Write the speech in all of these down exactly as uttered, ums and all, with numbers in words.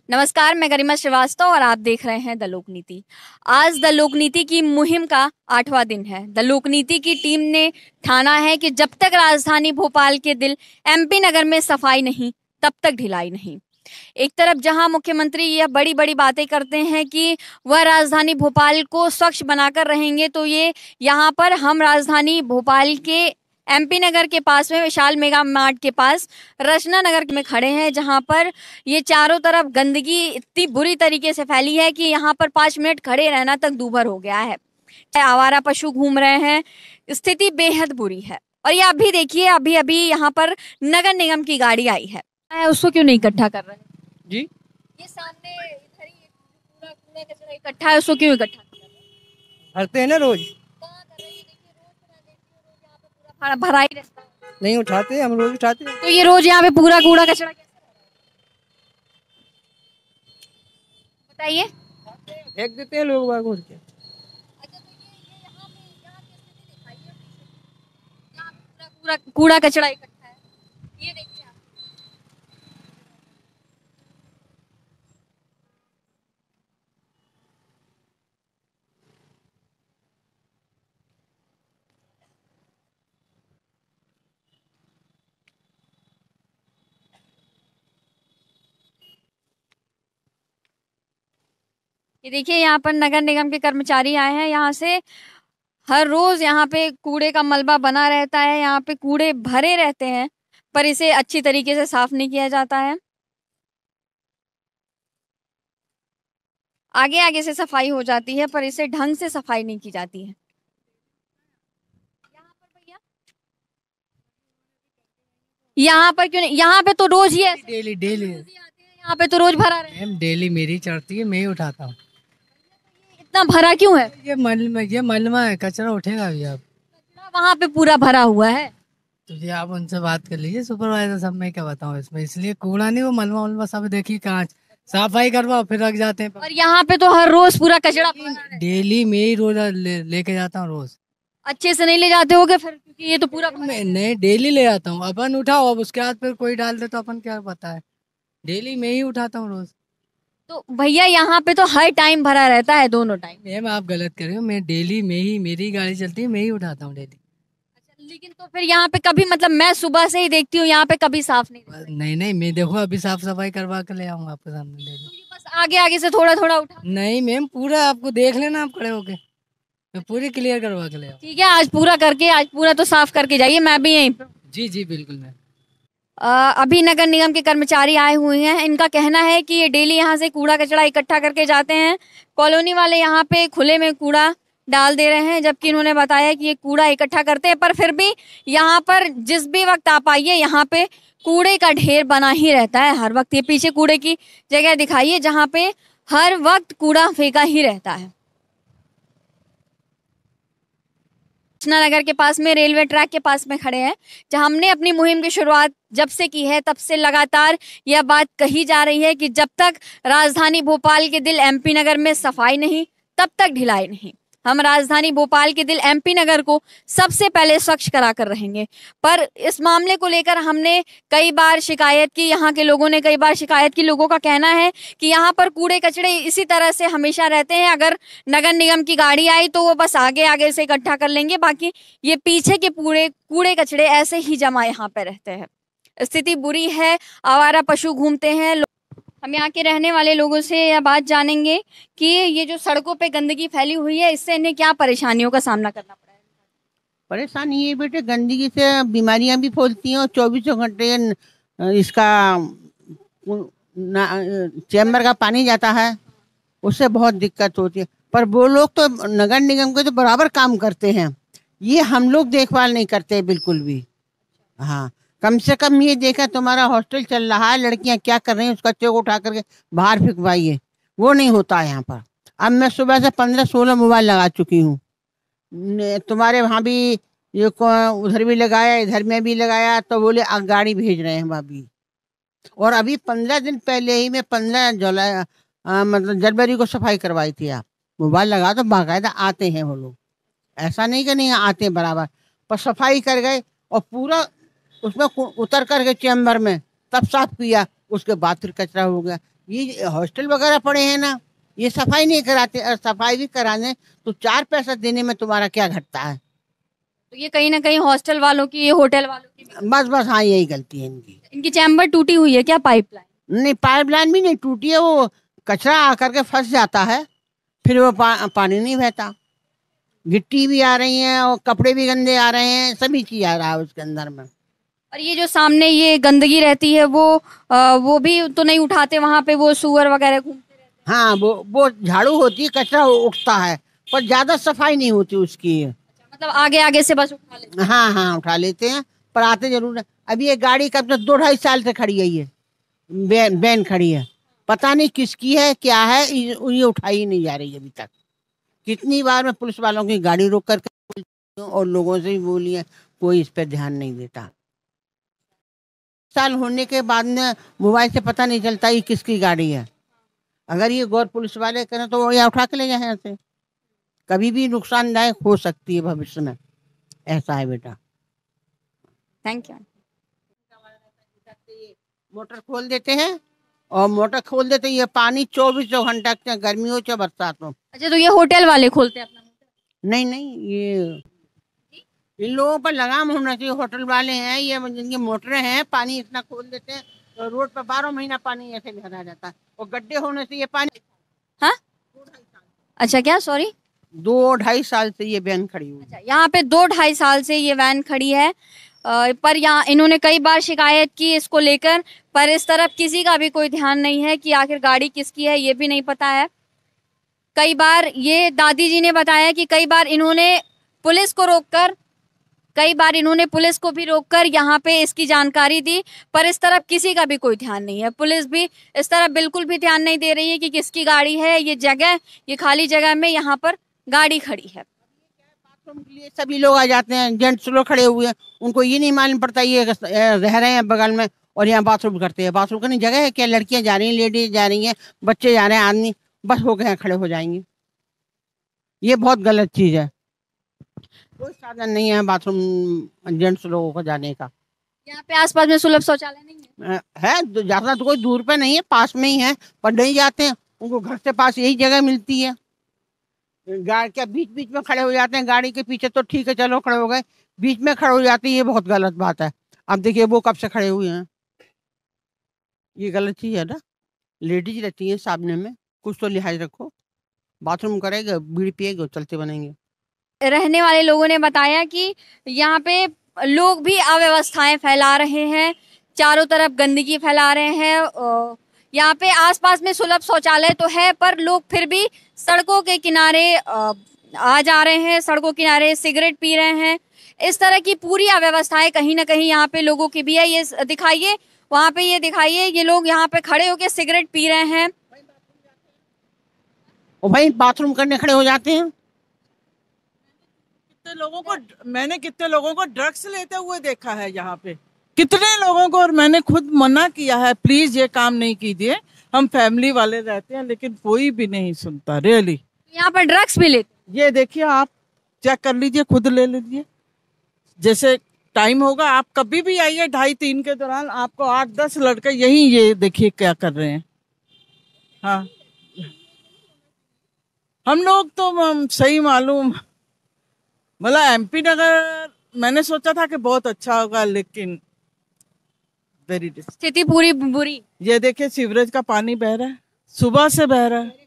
नमस्कार, मैं गरिमा श्रीवास्तव और आप देख रहे हैं द लोकनीति। आज द लोकनीति की मुहिम का आठवां दिन है। द लोकनीति की टीम ने ठाना है कि जब तक राजधानी भोपाल के दिल एमपी नगर में सफाई नहीं, तब तक ढिलाई नहीं। एक तरफ जहां मुख्यमंत्री यह बड़ी बड़ी बातें करते हैं कि वह राजधानी भोपाल को स्वच्छ बनाकर रहेंगे, तो ये यहाँ पर हम राजधानी भोपाल के एमपी नगर के पास में विशाल मेगा मार्ट के पास रचना नगर में खड़े हैं, जहां पर ये चारों तरफ गंदगी इतनी बुरी तरीके से फैली है कि यहाँ पर पाँच मिनट खड़े रहना तक दूभर हो गया है। आवारा पशु घूम रहे हैं, स्थिति बेहद बुरी है। और ये अभी देखिए, अभी अभी यहाँ पर नगर निगम की गाड़ी आई है, उसको क्यों नहीं इकट्ठा कर रहे हैं जी? ये सामने इधर ही पूरा कूड़ा कचरा इकट्ठा है, उसको क्यों इकट्ठा कर रहे हैं? भरते हैं ना रोज। कहाँ कर रहे हैं? ये देखिए, रोज मैं देखती हूँ, रोज यहाँ पे पूरा भरा ही रहता है। नहीं उठाते, हम रोज उठाते हैं। तो ये रोज यहाँ पे पूरा कूड़ा कचरा कैसे बताइए? फेंक देते हैं लोग बाग के। अच्छा, तो ये ये यहाँ पे यहाँ की स्थिति दिखाइए पीछे। यहाँ पे पूरा पूरा कूड़ा कचरा इकट्ठा है, ये देखिए आप। ये देखिए, यहाँ पर नगर निगम के कर्मचारी आए हैं। यहाँ से हर रोज यहाँ पे कूड़े का मलबा बना रहता है, यहाँ पे कूड़े भरे रहते हैं, पर इसे अच्छी तरीके से साफ नहीं किया जाता है। आगे आगे से सफाई हो जाती है, पर इसे ढंग से सफाई नहीं की जाती है। यहाँ पर भैया, यहाँ पर क्यों नहीं? यहाँ पे तो रोज ही है, डेली डेली यहाँ पे तो रोज भरा रहता मैम, डेली मेरी चढ़ती है, मैं ही उठाता हूँ। है। इतना भरा क्यों है? ये मल में ये मलमा है, कचरा उठेगा अभी। आप वहां पे पूरा भरा हुआ है। तो ये आप उनसे बात कर लीजिए, सुपरवाइजर सब। मैं क्या बताऊँ इसमें, इसलिए कूड़ा नहीं, वो मलमा उलमा सब देखिए, कांच सफाई करवाओ फिर रख जाते हैं। और यहाँ पे तो हर रोज पूरा कचरा भरा रहता है। डेली मैं ही रोज ले, लेके जाता हूँ रोज। अच्छे से नहीं ले जाते होगे फिर, क्योंकि ये तो पूरा भरा है। मैं नहीं, डेली ले आता हूँ। अपन उठाओ, अब उसके हाथ पे कोई डाल दे तो अपन क्या पता है। डेली मैं ही उठाता हूँ रोज। तो भैया, यहाँ पे तो हर टाइम भरा रहता है, दोनों टाइम। मैम आप गलत कर रहे हो, मैं डेली में ही, मेरी गाड़ी चलती है, मैं ही उठाता हूँ डेली। अच्छा, लेकिन तो फिर यहाँ पे कभी, मतलब मैं सुबह से ही देखती हूँ, यहाँ पे कभी साफ नहीं रहता। नहीं नहीं, मैं देखो अभी साफ सफाई करवा के ले आऊंगा आपके सामने तो डेली। ये बस आगे आगे से थोड़ा थोड़ा उठा। नहीं मैम, पूरा आपको देख लेना, आप खड़े होके मैं पूरी क्लियर करवा के ले आऊँ। ठीक है, आज पूरा करके, आज पूरा तो साफ करके जाइए, मैं भी यहीं पे। जी जी बिल्कुल मैम। अ, अभी नगर निगम के कर्मचारी आए हुए हैं। इनका कहना है कि ये डेली यहाँ से कूड़ा कचरा इकट्ठा करके जाते हैं। कॉलोनी वाले यहाँ पे खुले में कूड़ा डाल दे रहे हैं, जबकि इन्होंने बताया कि ये कूड़ा इकट्ठा करते हैं, पर फिर भी यहाँ पर जिस भी वक्त आप आइए, यहाँ पे कूड़े का ढेर बना ही रहता है हर वक्त। ये पीछे कूड़े की जगह दिखाइए, जहाँ पे हर वक्त कूड़ा फेंका ही रहता है। रचना नगर के पास में, रेलवे ट्रैक के पास में खड़े हैं, जहां हमने अपनी मुहिम की शुरुआत जब से की है, तब से लगातार यह बात कही जा रही है कि जब तक राजधानी भोपाल के दिल एमपी नगर में सफाई नहीं, तब तक ढिलाई नहीं। हम राजधानी भोपाल के दिल एमपी नगर को सबसे पहले स्वच्छ करा कर रहेंगे। पर इस मामले को लेकर हमने कई बार शिकायत की, यहाँ के लोगों ने कई बार शिकायत की। लोगों का कहना है कि यहाँ पर कूड़े कचड़े इसी तरह से हमेशा रहते हैं। अगर नगर निगम की गाड़ी आई तो वो बस आगे आगे से इकट्ठा कर लेंगे, बाकी ये पीछे के पूरे कूड़े कचड़े ऐसे ही जमा यहाँ पे रहते हैं। स्थिति बुरी है, आवारा पशु घूमते हैं। हम यहाँ के रहने वाले लोगों से यह बात जानेंगे कि ये जो सड़कों पे गंदगी फैली हुई है, इससे इन्हें क्या परेशानियों का सामना करना पड़ा है। परेशानी ये बेटे, गंदगी से बीमारियां भी फैलती हैं और चौबीसों घंटे इसका चैम्बर का पानी जाता है, उससे बहुत दिक्कत होती है। पर वो लोग तो नगर निगम के तो बराबर काम करते हैं, ये हम लोग देखभाल नहीं करते बिल्कुल भी। हाँ, कम से कम ये देखा तुम्हारा हॉस्टल चल रहा है, लड़कियां क्या कर रही हैं, उसका चौक उठा करके बाहर फेंकवाइए, वो नहीं होता है यहाँ पर। अब मैं सुबह से पंद्रह सोलह मोबाइल लगा चुकी हूँ। तुम्हारे वहाँ भी ये उधर भी लगाया, इधर में भी लगाया, तो बोले गाड़ी भेज रहे हैं भाभी। और अभी पंद्रह दिन पहले ही मैं पंद्रह जुलाई मतलब जनवरी को सफाई करवाई थी। आप मोबाइल लगा तो बाकायदा आते हैं वो लोग, ऐसा नहीं कि नहीं आते बराबर। पर सफाई कर गए और पूरा उसमें उतर करके चैम्बर में तब साफ किया, उसके बाद फिर कचरा हो गया। ये हॉस्टल वगैरह पड़े हैं ना, ये सफाई नहीं कराते, और सफाई भी कराने तो चार पैसा देने में तुम्हारा क्या घटता है। तो ये कहीं ना कहीं हॉस्टल वालों की, ये होटल वालों की भी- बस बस हाँ, यही गलती है इनकी। इनकी चैम्बर टूटी हुई है क्या, पाइपलाइन? नहीं, पाइपलाइन भी नहीं टूटी है, वो कचरा आकर के फंस जाता है, फिर वो पा, पानी नहीं बहता। गिट्टी भी आ रही है और कपड़े भी गंदे आ रहे हैं, सभी चीज आ रहा है उसके अंदर में। और ये जो सामने ये गंदगी रहती है वो आ, वो भी तो नहीं उठाते वहां पे, वो सुअर वगैरह घूमते रहते हैं। हाँ, वो वो झाड़ू होती है, कचरा उठता है, पर ज्यादा सफाई नहीं होती उसकी। मतलब आगे आगे से बस उठा लेते हाँ हाँ, उठा लेते हैं, पर आते जरूर है। अभी ये गाड़ी कब तक दो ढाई साल से खड़ी है, ये बैन बैन खड़ी है, पता नहीं किसकी है क्या है, ये ये उठाई ही नहीं जा रही अभी तक। कितनी बार मैं पुलिस वालों की गाड़ी रोक करके बोलती हूँ और लोगों से भी बोली है, कोई इस पर ध्यान नहीं देता। साल होने के बाद में मोबाइल से पता नहीं चलता ये किसकी गाड़ी है। अगर ये गौर पुलिस वाले करें तो वो यहाँ उठा के ले जाए यहाँ से, कभी भी नुकसानदायक हो सकती है भविष्य में, ऐसा है बेटा। Thank you. मोटर खोल देते हैं, और मोटर खोल देते हैं, ये पानी चौबीसों घंटा, चाहे गर्मी हो चाहे बरसात हो। अच्छा, तो ये होटल वाले खोलते हैं अपना मोटर? नहीं नहीं, ये इन लोगों पर लगाम होना चाहिए। होटल वाले हैं ये, जिनकी मोटरें हैं, पानी इतना खोल देते हैं तो रोड पर बारह महीना पानी ऐसे भरा जाता है, और गड्ढे होने से ये पानी। हाँ, अच्छा, क्या, सॉरी? दो ढाई साल से ये वैन खड़ी हुई। अच्छा, यहाँ पे दो ढाई साल से ये वैन खड़ी है, अ, पर यहाँ इन्होंने कई बार शिकायत की इसको लेकर, पर इस तरफ किसी का भी कोई ध्यान नहीं है कि आखिर गाड़ी किसकी है, ये भी नहीं पता है। कई बार ये दादी जी ने बताया कि कई बार इन्होंने पुलिस को रोककर कई बार इन्होंने पुलिस को भी रोककर यहाँ पे इसकी जानकारी दी, पर इस तरफ किसी का भी कोई ध्यान नहीं है। पुलिस भी इस तरफ बिल्कुल भी ध्यान नहीं दे रही है कि किसकी गाड़ी है, ये जगह, ये खाली जगह में यहाँ पर गाड़ी खड़ी है। बाथरूम के लिए सभी लोग आ जाते हैं, जेंट्स लोग खड़े हुए हैं, उनको ये नहीं मालूम पड़ता ये रह रहे हैं बगल में और यहाँ बाथरूम करते हैं। बाथरूम करने जगह है क्या? लड़कियां जा रही हैं, लेडीज जा रही हैं, बच्चे जा रहे हैं, आदमी बस हो गए खड़े हो जाएंगे। ये बहुत गलत चीज है। कोई साधन नहीं है बाथरूम जेंट्स लोगों को जाने का। यहाँ पे आसपास में सुलभ शौचालय नहीं है? है, ज्यादा तो कोई दूर पे नहीं है, पास में ही है, पर नहीं जाते हैं। उनको घर से पास यही जगह मिलती है। गाड़ी क्या बीच बीच में खड़े हो जाते हैं, गाड़ी के पीछे तो ठीक है, चलो खड़े हो गए, बीच में खड़े हो जाते हैं, ये बहुत गलत बात है। अब देखिए वो कब से खड़े हुए हैं, ये गलत चीज है ना। लेडीज रहती है सामने में, कुछ तो लिहाज रखो। बाथरूम करेगा, बीड़ी पिएगा, चलते बनेंगे। रहने वाले लोगों ने बताया कि यहाँ पे लोग भी अव्यवस्थाएं फैला रहे हैं, चारों तरफ गंदगी फैला रहे हैं। यहाँ पे आसपास में सुलभ शौचालय तो है, पर लोग फिर भी सड़कों के किनारे आ जा रहे हैं, सड़कों के किनारे सिगरेट पी रहे हैं। इस तरह की पूरी अव्यवस्थाएं कहीं ना कहीं यहाँ पे लोगों की भी है। ये दिखाइए, वहाँ पे ये दिखाइए, ये लोग यहाँ पे खड़े होकर सिगरेट पी रहे हैं। और भाई बाथरूम करने खड़े हो जाते हैं। कितने लोगों को मैंने कितने लोगों को ड्रग्स लेते हुए देखा है यहाँ पे, कितने लोगों को, और मैंने खुद मना किया है प्लीज ये काम नहीं कीजिए, हम फैमिली वाले रहते हैं, लेकिन कोई भी नहीं सुनता। रियली यहाँ पर ड्रग्स भी लेते, ये देखिए, आप चेक कर लीजिए, खुद ले लीजिए। जैसे टाइम होगा, आप कभी भी आइए ढाई तीन के दौरान, आपको आठ दस लड़के यही ये देखिए क्या कर रहे हैं। हाँ, हम लोग तो सही मालूम, मतलब एमपी नगर मैंने सोचा था कि बहुत अच्छा होगा, लेकिन वेरी स्थिति पूरी बुरी। ये देखिए सीवरेज का पानी बह रहा है, सुबह से बह रहा है,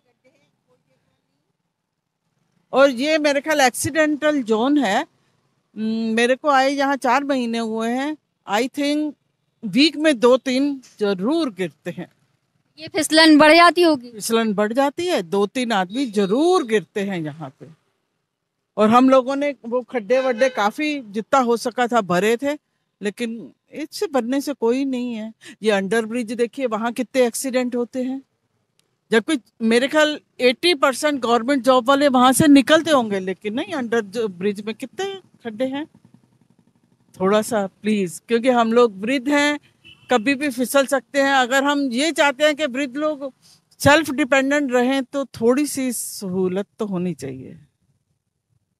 और ये मेरे ख्याल एक्सीडेंटल जोन है। मेरे को आए यहाँ चार महीने हुए हैं, आई थिंक वीक में दो तीन जरूर गिरते हैं। ये फिसलन बढ़ जाती होगी, फिसलन बढ़ जाती है, दो तीन आदमी जरूर गिरते हैं यहाँ पे। और हम लोगों ने वो खड्डे वड्डे काफी जितना हो सका था भरे थे, लेकिन इससे बनने से कोई नहीं है। ये अंडर ब्रिज देखिए, वहां कितने एक्सीडेंट होते हैं, जबकि मेरे ख्याल अस्सी परसेंट गवर्नमेंट जॉब वाले वहां से निकलते होंगे, लेकिन नहीं, अंडर ब्रिज में कितने खड्डे हैं। थोड़ा सा प्लीज, क्योंकि हम लोग वृद्ध हैं, कभी भी फिसल सकते हैं। अगर हम ये चाहते हैं कि वृद्ध लोग सेल्फ डिपेंडेंट रहें, तो थोड़ी सी सहूलत तो होनी चाहिए।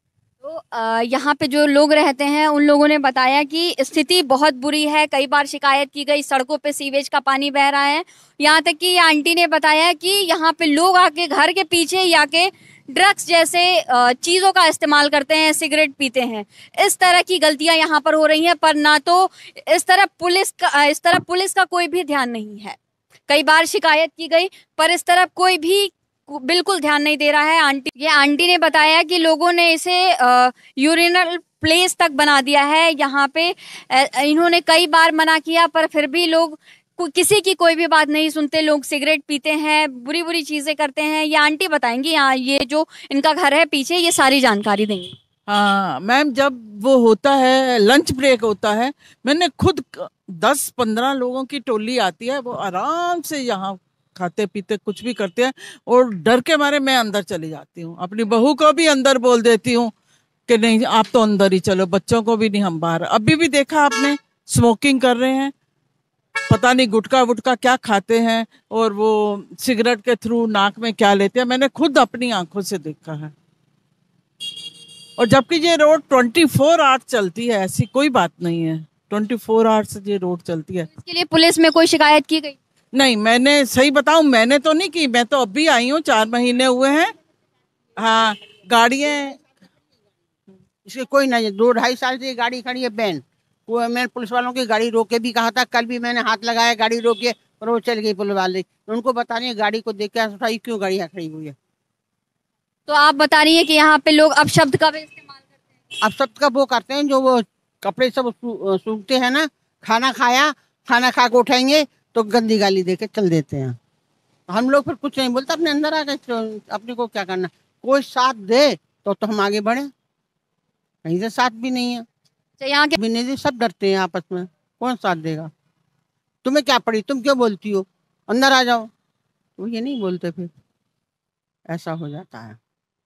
तो अ, यहाँ पे जो लोग रहते हैं उन लोगों ने बताया कि स्थिति बहुत बुरी है। कई बार शिकायत की गई, सड़कों पे सीवेज का पानी बह रहा है। यहाँ तक कि आंटी ने बताया कि यहाँ पे लोग आके घर के पीछे ही आके ड्रग्स जैसे अ, चीजों का इस्तेमाल करते हैं, सिगरेट पीते हैं। इस तरह की गलतियां यहाँ पर हो रही हैं, पर ना तो इस तरह पुलिस का इस तरह पुलिस का कोई भी ध्यान नहीं है। कई बार शिकायत की गई पर इस तरफ कोई भी बिल्कुल ध्यान नहीं दे रहा है। आंटी ये आंटी ने बताया कि लोगों ने इसे यूरिनल प्लेस तक बना दिया है। यहाँ पे अ, इन्होंने कई बार मना किया पर फिर भी लोग को- किसी की कोई भी बात नहीं सुनते। लोग सिगरेट पीते हैं, बुरी बुरी चीजें करते हैं। ये आंटी बताएंगी, यहाँ ये जो इनका घर है पीछे, ये सारी जानकारी देंगी। हाँ मैम, जब वो होता है लंच ब्रेक होता है, मैंने खुद दस पंद्रह लोगों की टोली आती है, वो आराम से यहाँ खाते पीते कुछ भी करते हैं, और डर के मारे मैं अंदर चली जाती हूँ। अपनी बहू को भी अंदर बोल देती हूँ कि नहीं आप तो अंदर ही चलो, बच्चों को भी नहीं, हम बाहर। अभी भी देखा आपने, स्मोकिंग कर रहे हैं, पता नहीं गुटखा वुटका क्या खाते हैं, और वो सिगरेट के थ्रू नाक में क्या लेते हैं, मैंने खुद अपनी आंखों से देखा है। और जबकि ये रोड ट्वेंटी फोर आवर्स चलती है, ऐसी कोई बात नहीं है, ट्वेंटी फोर आवर्स ये रोड चलती है। इसके लिए पुलिस में कोई शिकायत की गई? नहीं, मैंने सही बताऊं, मैंने तो नहीं की, मैं तो अभी आई हूँ, चार महीने हुए हैं। हाँ, गाड़ियाँ इसके कोई नहीं, दो ढाई साल से ये गाड़ी खड़ी है बैन। वो मैंने पुलिस वालों की गाड़ी रोक के भी कहा था, कल भी मैंने हाथ लगाया गाड़ी रोके, पर वो चल गई पुलिस वाले। उनको बता रही है गाड़ी को देख के उठाई, क्यों गाड़ी यहाँ खड़ी हुई है। तो आप बता रही है कि यहाँ पे लोग अपशब्द का भी इस्तेमाल करते हैं? अब सब का वो करते हैं, जो वो कपड़े सब सू- सूखते हैं ना, खाना खाया, खाना खा के उठाएंगे तो गंदी गाली दे के चल देते हैं। हम लोग फिर कुछ नहीं बोलते, अपने अंदर आ गए, अपने को क्या करना। कोई साथ दे तो तो हम आगे बढ़े, कहीं से साथ भी नहीं है। अच्छा, यहाँ के भी नहीं दे, सब डरते हैं आपस में, कौन साथ देगा। तुम्हें क्या पड़ी, तुम क्यों बोलती हो, अंदर आ जाओ, वो ये नहीं बोलते, फिर ऐसा हो जाता है।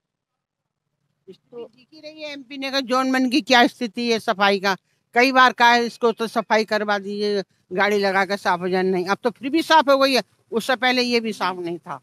तो दिख ही रही है एमपी नगर जोन मन की क्या स्थिति है सफाई का। कई बार कहा है इसको तो सफाई करवा दीजिए, गाड़ी लगा कर साफ हो जाए, नहीं, अब तो फिर भी साफ हो गई है, उससे पहले ये भी साफ नहीं था,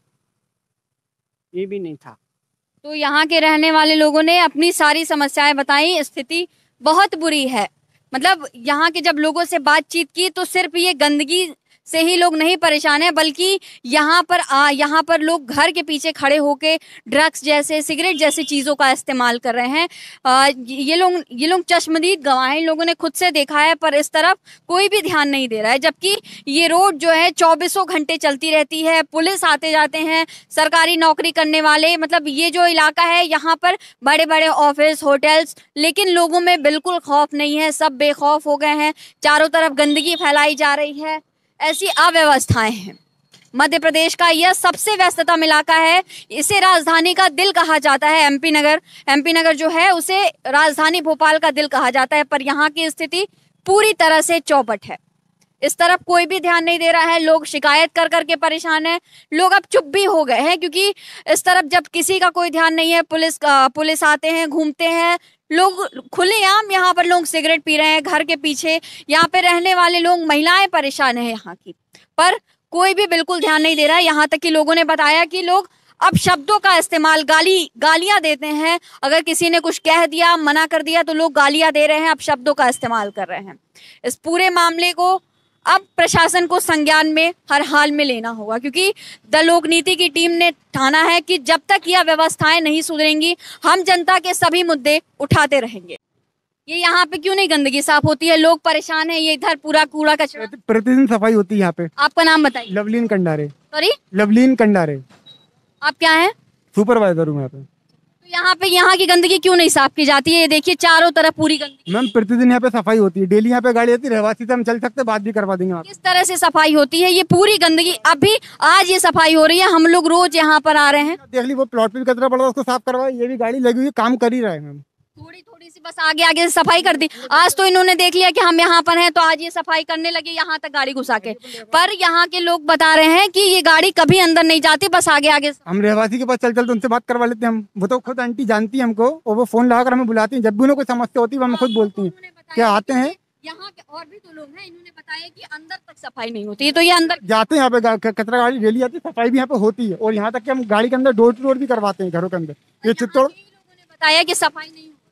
ये भी नहीं था। तो यहाँ के रहने वाले लोगों ने अपनी सारी समस्याएं बताई। स्थिति बहुत बुरी है। मतलब यहाँ के जब लोगों से बातचीत की तो सिर्फ ये गंदगी से ही लोग नहीं परेशान है, बल्कि यहाँ पर आ, यहाँ पर लोग घर के पीछे खड़े होके ड्रग्स जैसे, सिगरेट जैसी चीज़ों का इस्तेमाल कर रहे हैं। आ, ये लोग ये लोग चश्मदीद गवाह हैं, इन लोगों ने खुद से देखा है, पर इस तरफ कोई भी ध्यान नहीं दे रहा है। जबकि ये रोड जो है चौबीसों घंटे चलती रहती है, पुलिस आते जाते हैं, सरकारी नौकरी करने वाले, मतलब ये जो इलाका है यहाँ पर बड़े बड़े ऑफिस, होटल्स, लेकिन लोगों में बिल्कुल खौफ नहीं है, सब बेखौफ हो गए हैं। चारों तरफ गंदगी फैलाई जा रही है, ऐसी अव्यवस्थाएं हैं। मध्य प्रदेश का यह सबसे व्यस्ततम इलाका है, इसे राजधानी का दिल कहा जाता है। एमपी नगर एमपी नगर जो है उसे राजधानी भोपाल का दिल कहा जाता है, पर यहाँ की स्थिति पूरी तरह से चौपट है। इस तरफ कोई भी ध्यान नहीं दे रहा है, लोग शिकायत कर करके परेशान हैं। लोग अब चुप भी हो गए हैं, क्योंकि इस तरफ जब किसी का कोई ध्यान नहीं है, पुलिस का पुलिस आते हैं, घूमते हैं, लोग खुलेआम यहाँ पर लोग सिगरेट पी रहे हैं घर के पीछे। यहाँ पे रहने वाले लोग, महिलाएं परेशान है यहाँ की, पर कोई भी बिल्कुल ध्यान नहीं दे रहा है। यहाँ तक कि लोगों ने बताया कि लोग अब शब्दों का इस्तेमाल, गाली गालियां देते हैं। अगर किसी ने कुछ कह दिया, मना कर दिया, तो लोग गालियां दे रहे हैं, अब शब्दों का इस्तेमाल कर रहे हैं। इस पूरे मामले को अब प्रशासन को संज्ञान में हर हाल में लेना होगा, क्योंकि द लोक नीति की टीम ने ठाना है कि जब तक यह व्यवस्थाएं नहीं सुधरेंगी, हम जनता के सभी मुद्दे उठाते रहेंगे। ये यहाँ पे क्यों नहीं गंदगी साफ होती है? लोग परेशान हैं, ये इधर पूरा कूड़ा कचरा। प्रतिदिन सफाई होती है यहाँ पे। आपका नाम बताइए। लवलीन कंडारे। सॉरी, लवलीन कंडारे। आप क्या हैं? सुपरवाइजर हूँ यहाँ पे। तो यहाँ पे यहाँ की गंदगी क्यों नहीं साफ की जाती है? ये देखिए चारों तरफ पूरी गंदगी। मैम प्रतिदिन यहाँ पे सफाई होती है, डेली यहाँ पे गाड़ी आती है, रहवासी से हम चल सकते, बात भी करवा देंगे। किस तरह से सफाई होती है? ये पूरी गंदगी, अभी आज ये सफाई हो रही है, हम लोग रोज यहाँ पर आ रहे हैं। देख ली, वो प्लॉट पे भी कचरा पड़ा, उसको साफ करवाए, ये भी गाड़ी लगी हुई काम कर ही रहा है मैम। थोड़ी थोड़ी सी बस आगे आगे से सफाई कर दी। आज तो इन्होंने देख लिया कि हम यहाँ पर हैं, तो आज ये सफाई करने लगे यहाँ तक गाड़ी घुसा के। पर यहाँ के लोग बता रहे हैं कि ये गाड़ी कभी अंदर नहीं जाती, बस आगे आगे। हम रहवासी के पास चल चल तो उनसे बात करवा लेते हैं हम। वो तो खुद आंटी जानती है हमको, और वो फोन लगाकर हमें बुलाती है, जब भी उन्हें कोई समस्या होती है हमें खुद बोलती है, क्या आते हैं। यहाँ के और भी तो लोग हैं, इन्होंने बताया कि अंदर तक सफाई नहीं होती, तो ये अंदर जाते हैं। यहाँ पे कचरा गाड़ी डेली आती है, सफाई भी यहाँ पे होती है, और यहाँ तक कि हम गाड़ी के अंदर डोर टू डोर भी करवाते हैं घरों के अंदर। ये चित्तौड़ लोगों ने बताया कि सफाई नहीं।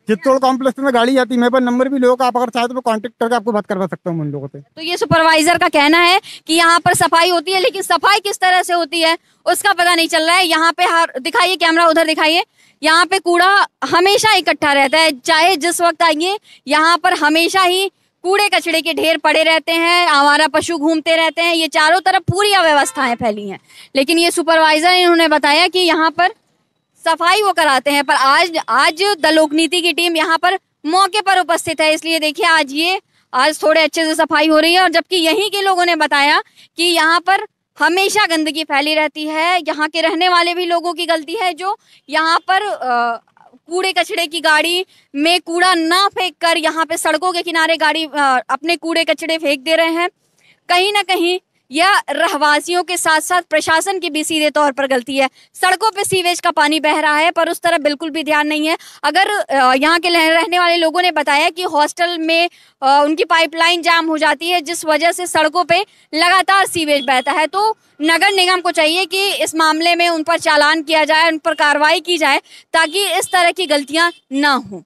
चित्तौड़ कॉम्प्लेक्स में गाड़ी आती है, मेरे पास नंबर भी लोगों का, आप अगर चाहे तो मैं कांटेक्ट करके आपको बात करवा सकता हूँ उन लोगों से। तो ये सुपरवाइजर का कहना है कि यहाँ पर सफाई होती है, लेकिन सफाई किस तरह से होती है उसका पता नहीं चल रहा है। यहाँ पे हर दिखाइए, कैमरा उधर दिखाइए, यहाँ पे कूड़ा हमेशा इकट्ठा रहता है, चाहे जिस वक्त आइए यहाँ पर हमेशा ही कूड़े कचड़े के ढेर पड़े रहते हैं, आवारा पशु घूमते रहते हैं, ये चारों तरफ पूरी अव्यवस्थाएं फैली हैं। लेकिन ये सुपरवाइजर इन्होंने बताया कि यहाँ पर सफाई वो कराते हैं, पर आज आज द लोकनीति की टीम यहाँ पर मौके पर उपस्थित है, इसलिए देखिए आज ये आज थोड़े अच्छे से सफाई हो रही है। और जबकि यहीं के लोगों ने बताया कि यहाँ पर हमेशा गंदगी फैली रहती है, यहाँ के रहने वाले भी लोगों की गलती है जो यहाँ पर आ, कूड़े कचड़े की गाड़ी में कूड़ा ना फेंक कर यहाँ पे सड़कों के किनारे गाड़ी आ, अपने कूड़े कचड़े फेंक दे रहे हैं। कहीं ना कहीं यह रहवासियों के साथ साथ प्रशासन की भी सीधे तौर पर गलती है। सड़कों पे सीवेज का पानी बह रहा है पर उस तरफ बिल्कुल भी ध्यान नहीं है। अगर यहाँ के रहने वाले लोगों ने बताया कि हॉस्टल में उनकी पाइपलाइन जाम हो जाती है जिस वजह से सड़कों पे लगातार सीवेज बहता है, तो नगर निगम को चाहिए कि इस मामले में उन पर चालान किया जाए, उन पर कार्रवाई की जाए ताकि इस तरह की गलतियां ना हो।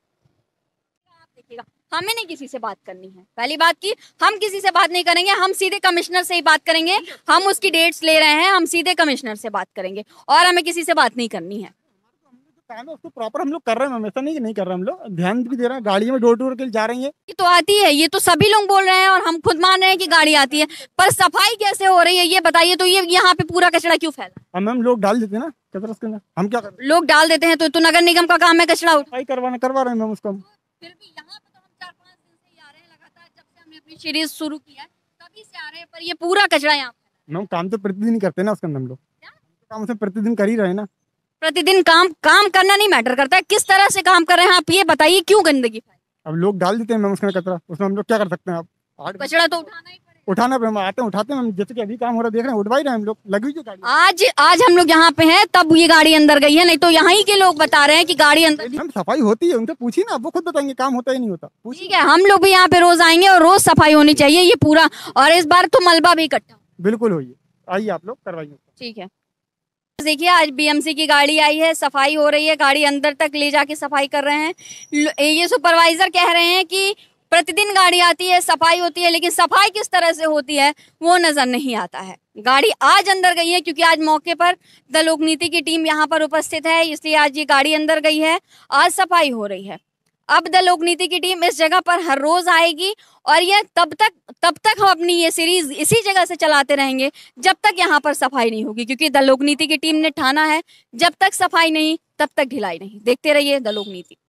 हमें नहीं किसी से बात करनी है, पहली बात की हम किसी से बात नहीं करेंगे, हम सीधे कमिश्नर से ही बात करेंगे। हम उसकी डेट्स ले रहे हैं, हम सीधे कमिश्नर से बात करेंगे और हमें किसी से बात नहीं करनी है। काम है उसको प्रॉपर हम लोग कर रहे हैं, हमेशा नहीं नहीं कर रहे, हम लोग ध्यान भी दे रहे हैं, गाड़ियों में डोर टू डोर के जा रही है। ये तो आती है, ये तो सभी लोग बोल रहे हैं और हम खुद मान रहे हैं कि गाड़ी आती है, पर सफाई कैसे हो रही है ये बताइए। तो ये यहाँ पे पूरा कचरा क्यों फैला? हम हम लोग डाल देते हैं ना कचरा उसके अंदर, हम क्या कर लोग डाल देते हैं तो, तो नगर निगम का काम है कचरा सफाई करवाना करवा रहे हैं मैम उसको। फिर भी यहाँ पे तो हम चार पाँच दिन से ही आ रहे हैं लगातार, जब से हमने अपनी सीरीज शुरू किया है तभी से आ रहे हैं, पर ये पूरा कचरा यहाँ मैम काम तो प्रतिदिन ही करते हैं ना उसके अंदर, हम लोग काम उसमें प्रतिदिन कर ही रहे हैं ना। प्रतिदिन काम काम करना नहीं मैटर करता है, किस तरह से काम कर रहे हैं आप ये बताइए, क्यों गंदगी फैली? अब लोग डाल देते हैं मैम उसमें कचरा, उसमें हम लोग क्या कर सकते हैं? आप कचरा तो उठाना ही पड़ेगा। उठाना पे हम आते हैं उठाते हैं, हम जैसे कि अभी काम हो रहा है देख रहे हैं, उठवा ही रहे हैं हम लोग, लगी हुई गाड़ी। आज आज हम लोग यहाँ पे हैं तब ये गाड़ी अंदर गई है, नहीं तो यहाँ ही के लोग बता रहे हैं कि गाड़ी अंदर। हम सफाई होती है, उनसे पूछिए ना, वो खुद बताएंगे काम होता ही नहीं होता। ठीक है, हम लोग भी यहाँ पे रोज आएंगे और रोज सफाई होनी चाहिए ये पूरा, और इस बार तो मलबा भी इकट्ठा बिल्कुल होइए, आइए आप लोग करवाइए। ठीक है, देखिए आज बीएमसी की गाड़ी आई है, सफाई हो रही है, गाड़ी अंदर तक ले जाके सफाई कर रहे हैं। ये सुपरवाइजर कह रहे हैं कि प्रतिदिन गाड़ी आती है, सफाई होती है, लेकिन सफाई किस तरह से होती है वो नजर नहीं आता है। गाड़ी आज अंदर गई है क्योंकि आज मौके पर द लोकनीति की टीम यहाँ पर उपस्थित है, इसलिए आज ये गाड़ी अंदर गई है, आज सफाई हो रही है। अब द लोकनीति की टीम इस जगह पर हर रोज आएगी और ये तब तक तब तक हम अपनी ये सीरीज इसी जगह से चलाते रहेंगे जब तक यहाँ पर सफाई नहीं होगी, क्योंकि द लोकनीति की टीम ने ठाना है जब तक सफाई नहीं तब तक ढिलाई नहीं। देखते रहिए द लोकनीति।